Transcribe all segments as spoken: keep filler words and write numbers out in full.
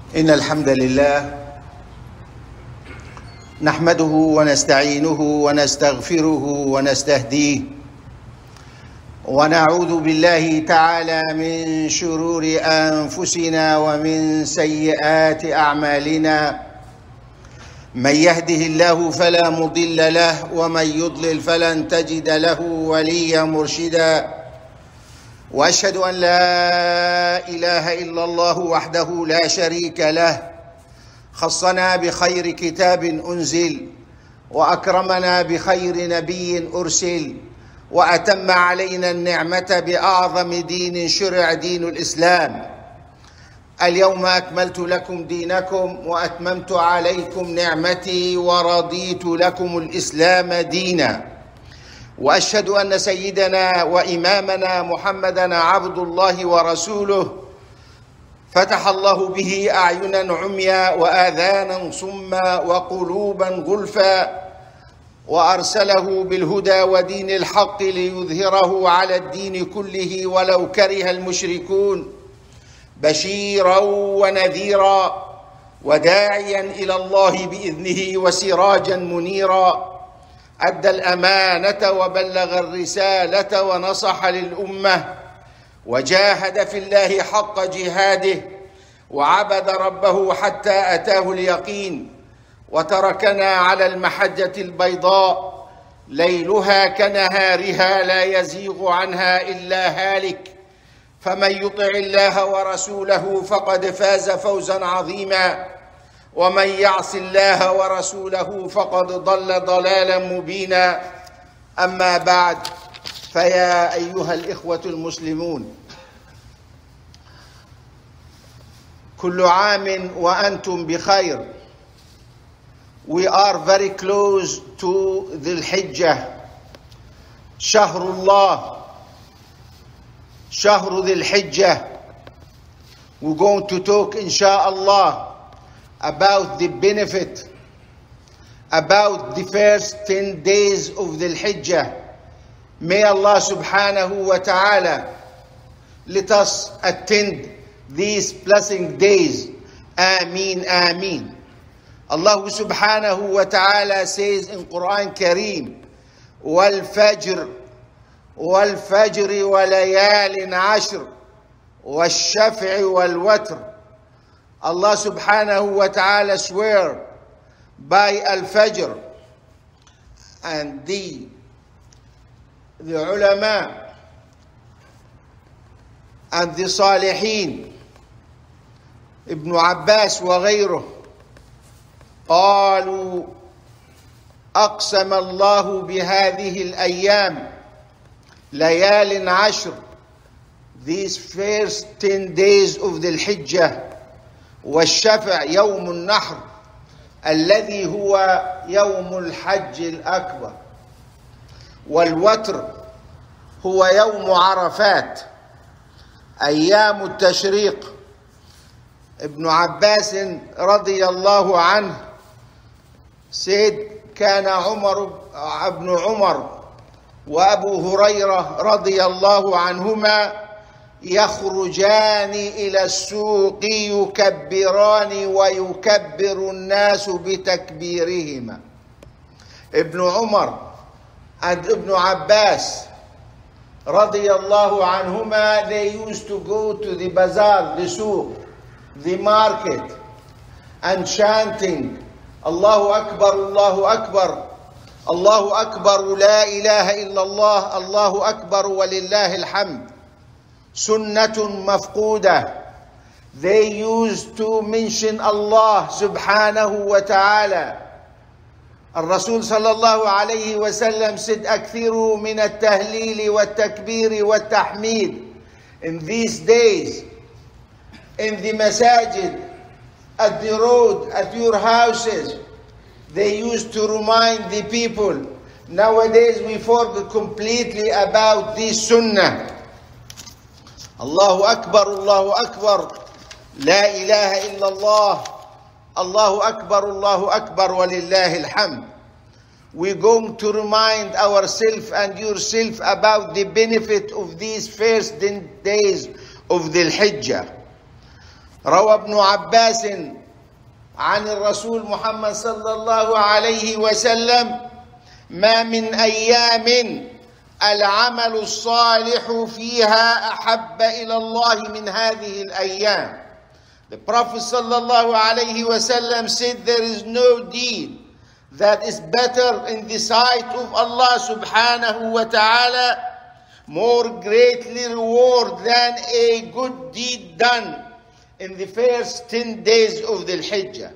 إن الحمد لله نحمده ونستعينه ونستغفره ونستهديه ونعوذ بالله تعالى من شرور أنفسنا ومن سيئات أعمالنا. من يهده الله فلا مضل له ومن يضلل فلن تجد له وليا مرشدا. وأشهد أن لا إله إلا الله وحده لا شريك له، خصنا بخير كتاب أنزل وأكرمنا بخير نبي أرسل وأتم علينا النعمة بأعظم دين شرع، دين الإسلام. اليوم أكملت لكم دينكم وأتممت عليكم نعمتي ورضيت لكم الإسلام دينا. وأشهد أن سيدنا وإمامنا محمدًا عبد الله ورسوله، فتح الله به أعينا عميا وآذانا صما وقلوبا غلفا، وأرسله بالهدى ودين الحق ليظهره على الدين كله ولو كره المشركون، بشيرا ونذيرا وداعيا إلى الله بإذنه وسراجا منيرا. أدى الأمانة وبلغ الرسالة ونصح للأمة وجاهد في الله حق جهاده وعبد ربه حتى أتاه اليقين، وتركنا على المحجة البيضاء ليلها كنهارها لا يزيغ عنها إلا هالك. فمن يطع الله ورسوله فقد فاز فوزا عظيما، ومن يعص الله ورسوله فقد ضل ضلالا مبينا. أما بعد، فيا أيها الإخوة المسلمون، كل عام وأنتم بخير. We are very close to ذي الحجة، شهر الله، شهر ذي الحجة. We're going to talk inshallah about the benefit, about the first ten days of the Hijjah. May Allah subhanahu wa ta'ala let us attend these blessing days. Ameen, ameen. Allah subhanahu wa ta'ala says in Quran Kareem, وَالْفَجْرِ وَالْفَجْرِ وَلَيَالٍ عَشْرٍ وَالشَّفْعِ وَالْوَتْرِ. Allah subhanahu wa ta'ala swear by Al-Fajr, and the, the ulama and the salihin, Ibn Abbas وغيره, قالوا أقسم الله بهذه الأيام ليال عشر, these first ten days of the Hijjah, والشفع يوم النحر الذي هو يوم الحج الأكبر، والوتر هو يوم عرفات أيام التشريق. ابن عباس رضي الله عنه said كان عمر ابن عمر وأبو هريرة رضي الله عنهما يخرجان إلى السوق يكبران ويكبر الناس بتكبيرهما. ابن عمر and Ibn Abbas رضي الله عنهما, they used to go to the bazaar, the souk, the market, and chanting Allahu Akbar, Allahu Akbar, Allahu Akbar, la ilaha illallah, Allahu Akbar, walillahi alhamd. Sunnatun mafquda. They used to mention Allah subhanahu wa ta'ala. الرسول صلى الله عليه وسلم said أكثروا من التهليل والتكبير والتحميد. In these days, in the masajid, at the road, at your houses, they used to remind the people. Nowadays we forget completely about this sunnah. Allahu Akbar, Allahu Akbar, La ilaha illallah, Allahu Akbar, Allahu Akbar, walillahi alhamd. We're going to remind ourselves and yourself about the benefit of these first days of the Hijjah. روى ابن عباس عن الرسول محمد صلى الله عليه وسلم: ما من أيام العمل الصالح فيها أحب إلى الله من هذه الأيام. The Prophet صلى الله عليه وسلم said there is no deed that is better in the sight of Allah subhanahu wa ta'ala, more greatly reward than a good deed done in the first ten days of the Hijjah.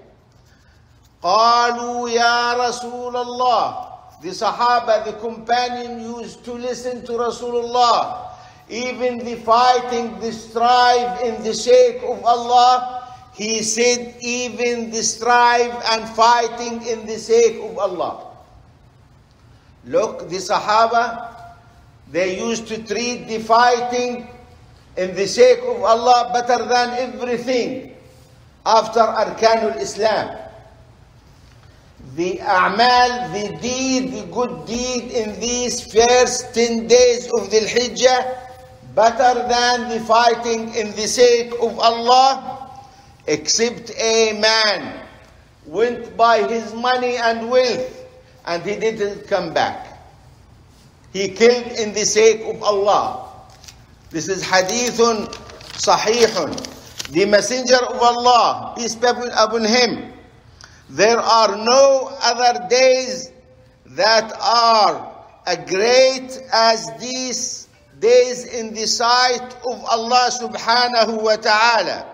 قالوا يا رسول الله. The Sahaba, the companion, used to listen to Rasulullah. Even the fighting, the strive in the sake of Allah, he said, even the strive and fighting in the sake of Allah. Look, the Sahaba, they used to treat the fighting in the sake of Allah better than everything after Arkanul Islam. The a'mal, the deed, the good deed in these first ten days of the Hijjah, better than the fighting in the sake of Allah, except a man went by his money and wealth and he didn't come back. He killed in the sake of Allah. This is hadithun sahihun. The Messenger of Allah, peace be upon him, there are no other days that are as great as these days in the sight of Allah subhanahu wa ta'ala.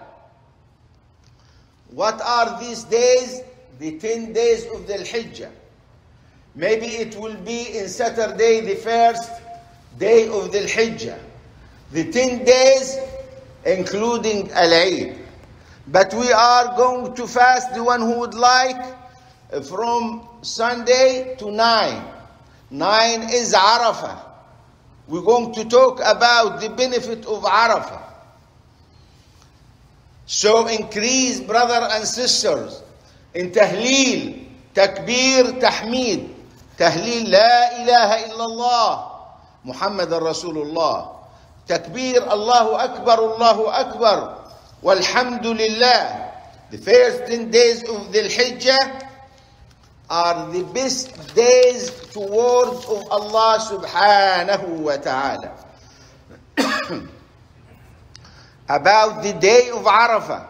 What are these days? The ten days of the Hijjah. Maybe it will be in Saturday, the first day of the Hijjah. The ten days including Al-Eid. But we are going to fast, the one who would like, from Sunday to nine. Nine is Arafah. We're going to talk about the benefit of Arafah. So increase, brother and sisters, in Tahleel, Takbir, Tahmeed. Tahleel, La ilaha illallah, Muhammad Rasulullah. Takbir, Allahu Akbar, Allahu Akbar. Walhamdulillah. The first ten days of the Hijjah are the best days towards of Allah subhanahu wa ta'ala. About the day of Arafah.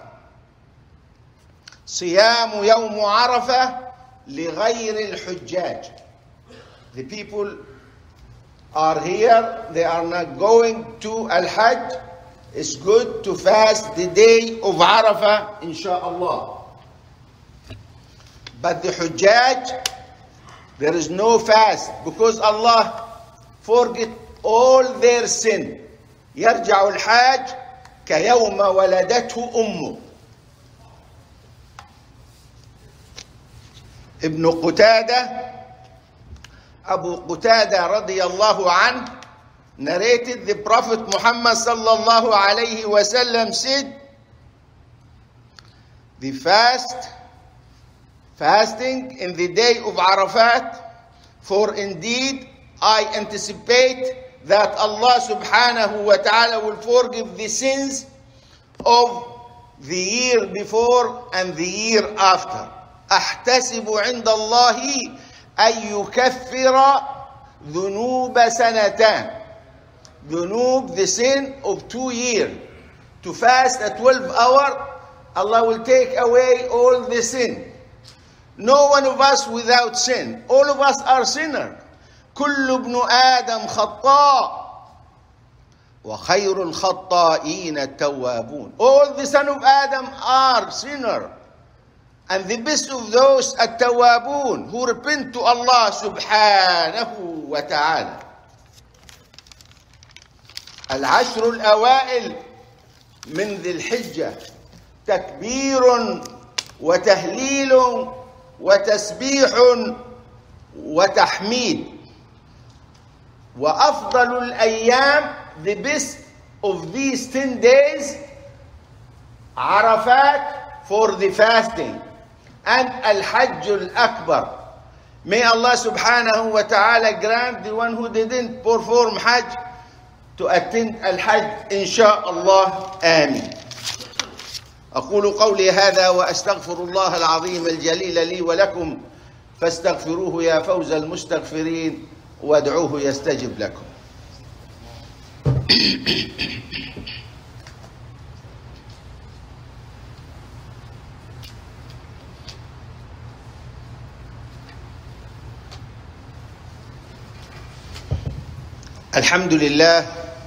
صيام يوم عرفة لغير الحجاج. The people are here, they are not going to Al-Hajj. It's good to fast the day of Arafah, inshaAllah. But the Hujjaj, there is no fast because Allah forget all their sin. يرجع الحاج كيوم ولدته أمه. Ibn Qutadah, Abu Qutadah radiyallahu anhu, narrated the Prophet Muhammad sallallahu alayhi wa sallam said, the fast, fasting in the day of Arafat, for indeed I anticipate that Allah subhanahu wa ta'ala will forgive the sins of the year before and the year after. أحتسب عند الله أن يكفر ذنوب سنتان. Dhunub, the sin of two years. To fast at twelve hour, Allah will take away all the sin. No one of us without sin. All of us are sinners. كل ابن آدم خطاء وخير الخطائين التوابون. All the son of Adam are sinners. And the best of those التوابون, who repent to Allah subhanahu wa ta'ala. العشر الأوائل من ذي الحجة تكبير وتهليل وتسبيح وتحميد. وأفضل الأيام, the best of these ten days, Arafat for the fasting, and Al-Hajj Al-Akbar. May Allah subhanahu wa ta'ala grant the one who didn't perform Hajj to attend Al-Hajj, inshaAllah. Ameen. أقول قولي هذا وأستغفر الله العظيم الجليل لي ولكم فاستغفروه يا فوز المستغفرين وادعوه يستجب لكم. الحمد لله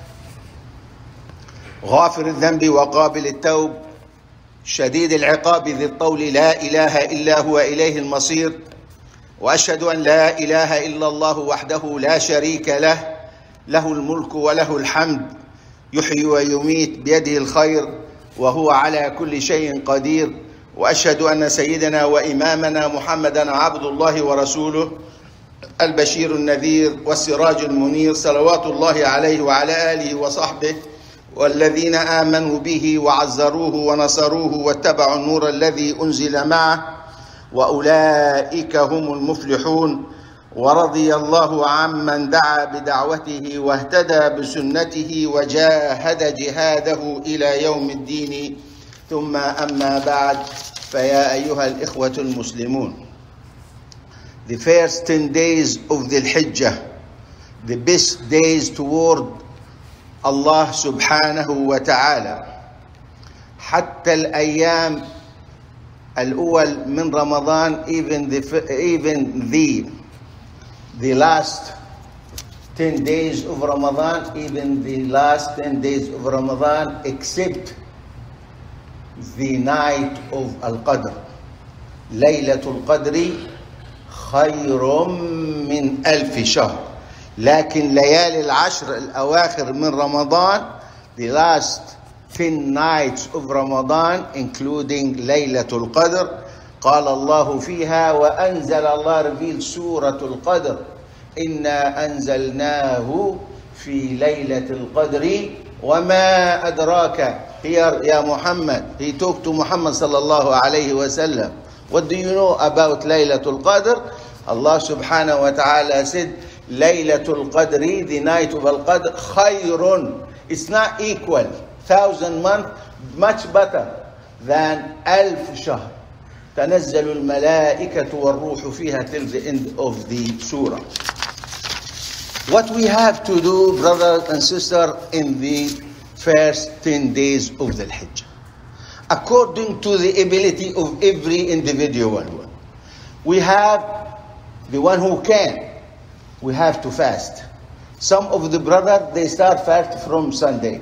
غافر الذنب وقابل التوب شديد العقاب ذي الطول لا إله إلا هو إليه المصير، وأشهد أن لا إله إلا الله وحده لا شريك له، له الملك وله الحمد يحيي ويميت بيده الخير وهو على كل شيء قدير، وأشهد أن سيدنا وإمامنا محمدا عبد الله ورسوله البشير النذير والسراج المنير، صلوات الله عليه وعلى آله وصحبه والذين آمنوا به وعزروه ونصروه واتبعوا النور الذي أنزل معه، وأولئك هم المفلحون. ورضي الله عمن دعا بدعوته واهتدى بسنته وجاهد جهاده إلى يوم الدين، ثم أما بعد، فيا أيها الإخوة المسلمون، the first ten days of the Hijjah, the best days toward Allah subhanahu wa ta'ala. حتى الأيام الأول من رمضان, even the even the the last ten days of Ramadan, even the last ten days of Ramadan, except the night of Al-Qadr. Laylatul Qadri خير من ألف شهر. لكن ليالي العشر الأواخر من رمضان, the last ten nights of Ramadan, including Laylatul Qadr, قال الله فيها وأنزل الله revealed سورة القدر إنا أنزلناه في ليلة القدر وما أدراك. Here يا محمد, he talked to Muhammad صلى الله عليه وسلم, what do you know about Laylatul Qadr? Allah subhanahu wa ta'ala said Laylatul Qadri, the night of Al-Qadr, khayrun. It's not equal, thousand month, much better than alf shahr. تنزل الملائكة والروح فيها till the end of the surah. What we have to do, brothers and sisters, in the first ten days of the Hijjah, according to the ability of every individual, we have the one who can, we have to fast. Some of the brothers, they start fast from Sunday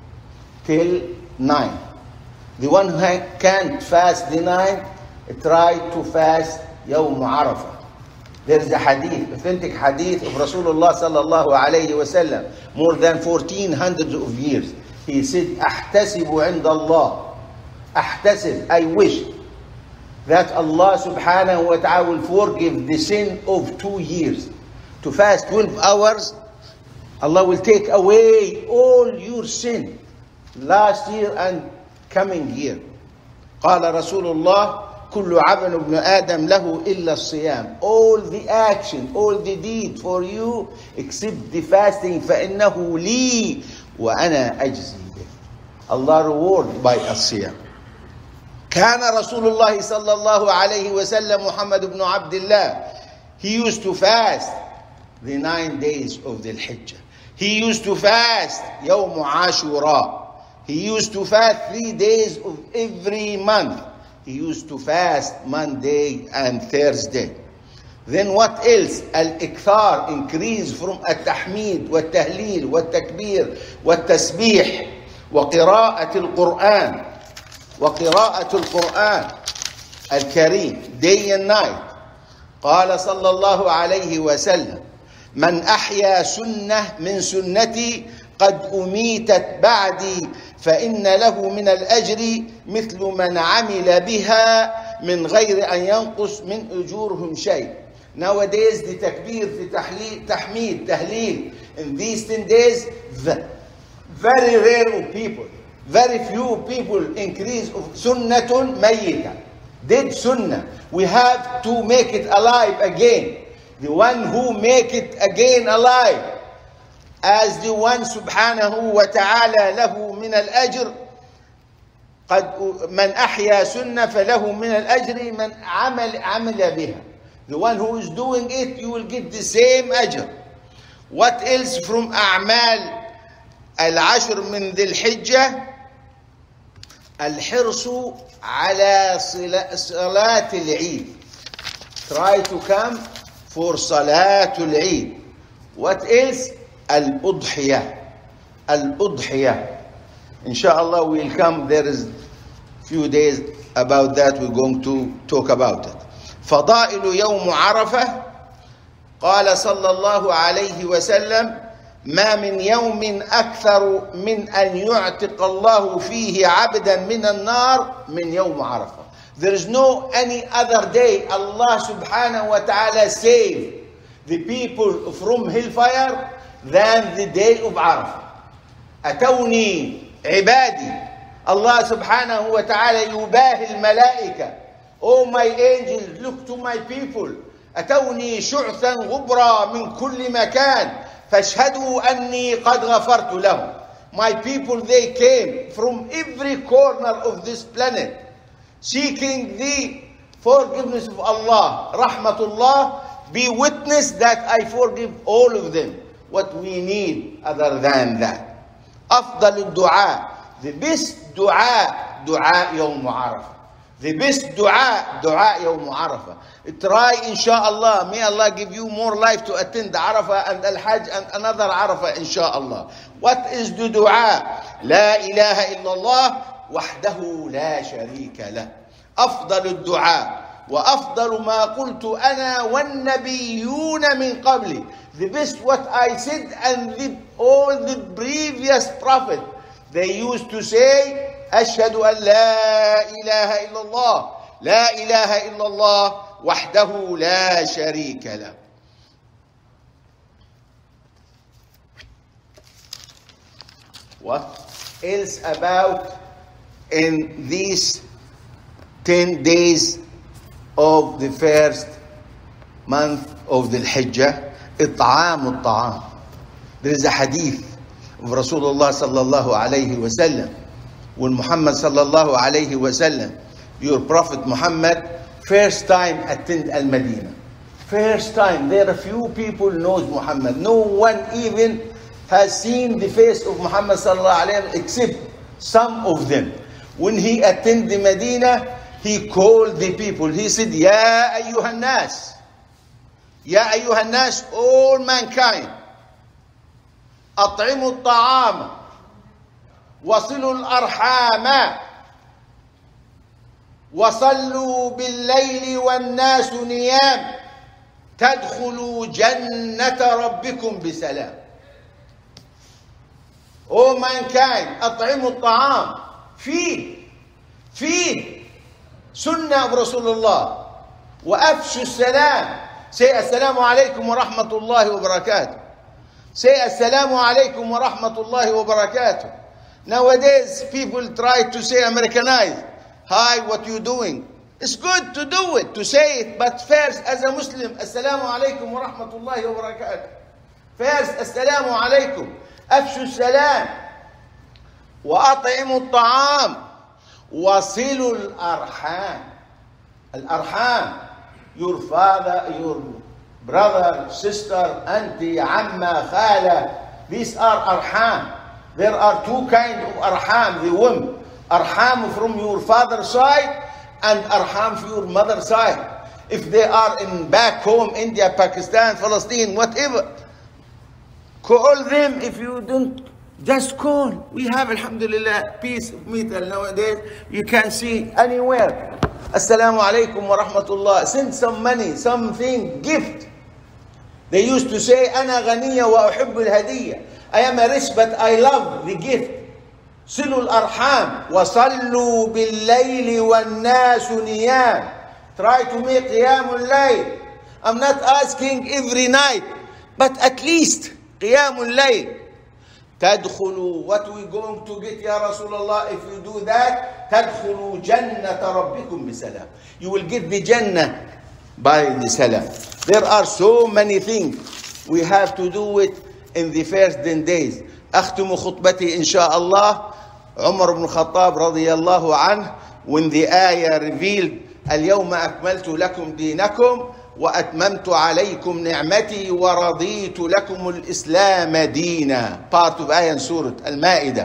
till nine. The one who can't fast the nine, try to fast Yawm Arafah. There is a hadith, authentic hadith of Rasulullah sallallahu alayhi wa sallam, more than fourteen hundred of years. He said, أحتسب عند الله, أحتسب, I wish that Allah subhanahu wa ta'ala will forgive the sin of two years. To fast twelve hours, Allah will take away all your sin last year and coming year. قال رسول الله كل عمل ابن آدم له إلا الصيام. All the action, all the deed for you except the fasting, فإنه لي وأنا أجزي به. Allah reward by الصيام. كان رسول الله صلى الله عليه وسلم محمد بن عبد الله, he used to fast the nine days of the Hijjah. He used to fast يوم عاشوراء. He used to fast three days of every month. He used to fast Monday and Thursday. Then what else? Al-Ikthar, increase from Al-Tahmid, Wal-Tahleel, Wal-Takbir, Wal-Tasbih, وقراءة القرآن, وقراءة القرآن الكريم, day and night. قال صلى الله عليه وسلم من أحيا سنة من سنتي قد أميتت بعدي فإن له من الأجر مثل من عمل بها من غير أن ينقص من أجورهم شيء. Nowadays the takbir, the tahleel, tahmid, tahleel, in these ten days, very rare of people, very few people increase of sunnatun mayyita, dead sunnah. We have to make it alive again. The one who make it again alive, as the one subhanahu wa ta'ala له من الأجر. قد من أحيا سنة فله من الأجر من عمل عمل بها. The one who is doing it, you will get the same أجر. What else from أعمال العشر من ذي الحجة؟ الحرص على صلاة العيد. Try to come for صلاة العيد. What else? الأضحية. الأضحية. Inshallah we'll come, there is few days about that, we're going to talk about it. فضائل يوم عرفة. قال صلى الله عليه وسلم: ما من يوم أكثر من أن يعتق الله فيه عبدا من النار من يوم عرفة. There is no any other day Allah subhanahu wa ta'ala save the people from hellfire than the day of Arafah. أتوني عبادي. Allah subhanahu wa ta'ala يباهي الملائكة. Oh my angels, look to my people. أتوني شعثا غبرا من كل مكان فاشهدوا أني قد غفرت لهم. My people, they came from every corner of this planet seeking the forgiveness of Allah. Rahmatullah, be witness that I forgive all of them. What we need other than that. أفضل الدعاء, the best دعاء دعاء يوم عرفة. The best دعاء دعاء يوم عرفة. Try inshallah, may Allah give you more life to attend the Arafah and Al-Hajj and another Arafah inshallah. What is the dua? لا إله إلا الله وحده لا شريك له. أفضل الدعاء وأفضل ما قلت أنا والنبيون من قبلي. The best what I said and the, all the previous prophets, they used to say أشهد أن لا إله إلا الله لا إله إلا الله وحده لا شريك له. What else about in these ten days of the first month of the Hijjah? إطعام الطعام. There is a hadith of Rasulullah sallallahu alayhi wa sallam. When Muhammad sallallahu alayhi wa sallam, your Prophet Muhammad, first time attend Al-Madinah. First time. There are few people knows Muhammad. No one even has seen the face of Muhammad sallallahu alayhi wa sallam except some of them. When he attended Medina, he called the people. He said, Ya ayyuhan nas. Ya ayyuhan nas, all mankind. أطعموا الطعام وصلوا الأرحام وصلوا بالليل والناس نيام تدخلوا جنة ربكم بسلام. Oh mankind, أطعموا الطعام. Feed. Feed. سنة of Rasulullah. وأفشوا السلام. Say السلام عليكم ورحمة الله وبركاته. Say assalamu alaikum wa rahmatullahi wa barakatuh. Nowadays, people try to say Americanized. Hi, what you doing? It's good to do it, to say it, but first, as a Muslim, assalamu alaikum wa rahmatullahi wa barakatuh. First, assalamu alaikum. Afshu salam. Wa at'imu ta'am. Wasilu al-arham. Al-arham. Your father, your brother, sister, auntie, amma, khala. These are arham. There are two kinds of arham, the women. Arham from your father's side and arham from your mother's side. If they are in back home, India, Pakistan, Palestine, whatever, call them. If you don't, just call. We have, alhamdulillah, peace of metal nowadays. You can see anywhere. Assalamu alaikum wa rahmatullah. Send some money, something, gift. They used to say, أنا غنية وأحب الهدية. I am a rich, but I love the gift. صلوا الأرحام وصلوا بالليل والناس نيام. Try to make قيام الليل. I'm not asking every night, but at least قيام الليل. تدخلوا, what we going to get يا رسول الله if you do that? تدخلوا جنة ربكم بسلام. You will get the Jannah by the salam. There are so many things we have to do it in the first ten days. أختم خطبتي إن شاء الله Umar ibn Khattab radiyallahu anhu, when the ayah revealed, اليوم أكملت لكم دينكم وأتممت عليكم نعمتي ورضيت لكم الإسلام دينا, part of ayah in Surah Al-Ma'idah.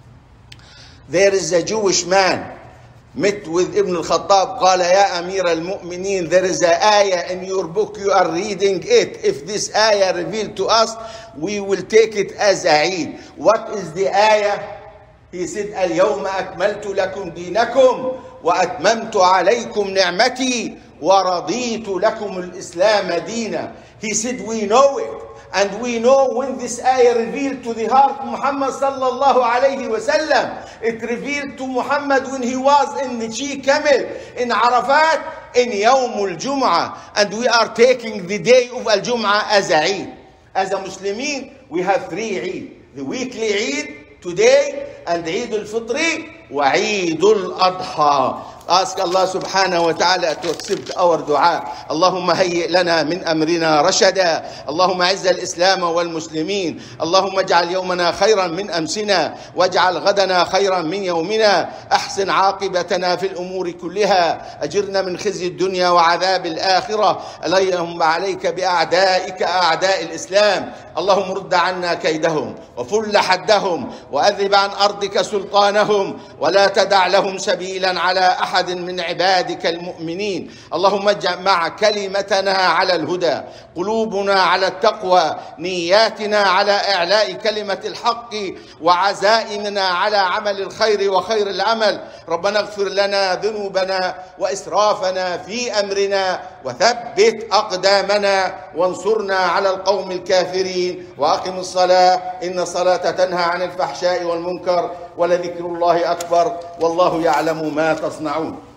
There is a Jewish man met with Ibn al-Khattab, قال يا أمير المؤمنين, there is a ayah in your book, you are reading it. If this ayah revealed to us, we will take it as a Eid. What is the ayah? He said, اليوم أكملت لكم دينكم وأتممت عليكم نعمتي ورضيت لكم الإسلام دينا. He said, we know it. And we know when this ayah revealed to the heart of Muhammad sallallahu alayhi wa sallam, it revealed to Muhammad when he was in the Chi Camel in Arafat in Yawm al-Jum'ah. And we are taking the day of al-Jum'ah as a Eid. As a Muslimin, we have three Eid. The weekly Eid today, and Eid al-Fitri wa Eid al-Adha. Ask Allah subhanahu wa ta'ala to accept our dua. Allahumma hayyi lana min amrina rashada. Allahumma azza al-Islam wal-Muslimin. Allahumma ij'al yawmana khayran min amsina. Waj'al ghadana khayran min yawmina. Ahsin aqibatana fil umuri kulliha. Ajirna min khizyi ad-dunya wa adhab al-akhirah. Allahumma alayka bi a'da'ika a'da' al-Islam. اللهم رد عنا كيدهم وفل حدهم وأذهب عن أرضك سلطانهم ولا تدع لهم سبيلا على أحد من عبادك المؤمنين. اللهم اجمع كلمتنا على الهدى، قلوبنا على التقوى، نياتنا على إعلاء كلمة الحق، وعزائمنا على عمل الخير وخير العمل. ربنا اغفر لنا ذنوبنا وإسرافنا في أمرنا وثبت أقدامنا وانصرنا على القوم الكافرين. وأقم الصلاة إن الصلاة تنهى عن الفحشاء والمنكر ولذكر الله أكبر والله يعلم ما تصنعون.